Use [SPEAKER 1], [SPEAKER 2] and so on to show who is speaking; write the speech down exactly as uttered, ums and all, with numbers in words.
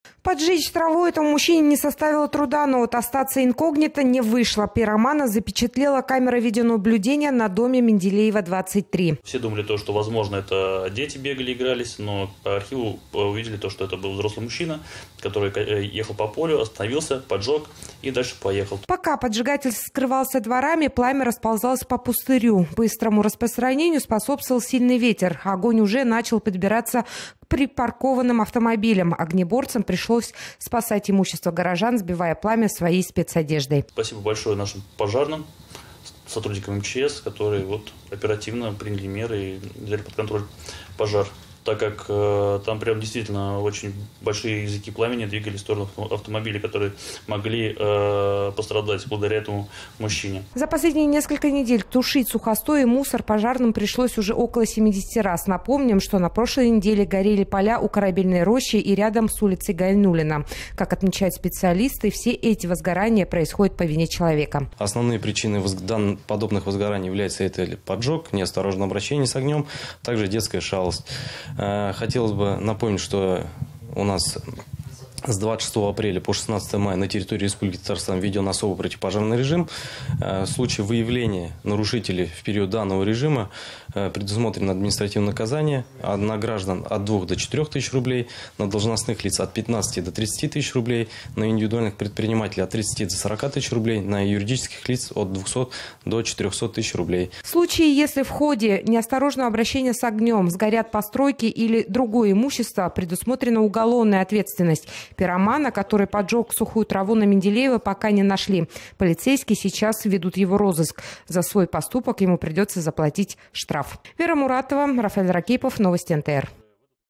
[SPEAKER 1] Поджечь траву этому мужчине не составило труда, но вот остаться инкогнито не вышло. Пиромана запечатлела камера видеонаблюдения на доме Менделеева, двадцать три.
[SPEAKER 2] Все думали, то, что, возможно, это дети бегали, игрались, но по архиву увидели, то, что это был взрослый мужчина, который ехал по полю, остановился, поджег и дальше поехал.
[SPEAKER 1] Пока поджигатель скрывался дворами, пламя расползалось по пустырю. Быстрому распространению способствовал сильный ветер. Огонь уже начал подбираться к припаркованным автомобилям. Огнеборцам пришлось спасать имущество горожан, сбивая пламя своей спецодеждой.
[SPEAKER 2] Спасибо большое нашим пожарным, сотрудникам эм че эс, которые вот оперативно приняли меры и взяли под контроль пожар, так как э, там прям действительно очень большие языки пламени двигались в сторону автомобилей, которые могли э, пострадать благодаря этому мужчине.
[SPEAKER 1] За последние несколько недель тушить сухостой и мусор пожарным пришлось уже около семидесяти раз. Напомним, что на прошлой неделе горели поля у Корабельной рощи и рядом с улицей Гайнуллина. Как отмечают специалисты, все эти возгорания происходят по вине человека.
[SPEAKER 3] Основные причины подобных возгораний являются это поджог, неосторожное обращение с огнем, также детская шалость. Хотелось бы напомнить, что у нас с двадцать шестого апреля по шестнадцатое мая на территории Республики Татарстан введен особый противопожарный режим. В случае выявления нарушителей в период данного режима предусмотрено административное наказание на граждан от двух до четырёх тысяч рублей, на должностных лиц от пятнадцати до тридцати тысяч рублей, на индивидуальных предпринимателей от тридцати до сорока тысяч рублей, на юридических лиц от двухсот до четырёхсот тысяч рублей.
[SPEAKER 1] В случае, если в ходе неосторожного обращения с огнем сгорят постройки или другое имущество, предусмотрена уголовная ответственность. Пиромана, который поджег сухую траву на Менделеева, пока не нашли. Полицейские сейчас ведут его розыск. За свой поступок ему придется заплатить штраф. Вера Муратова, Рафаэль Ракипов, новости эн тэ эр.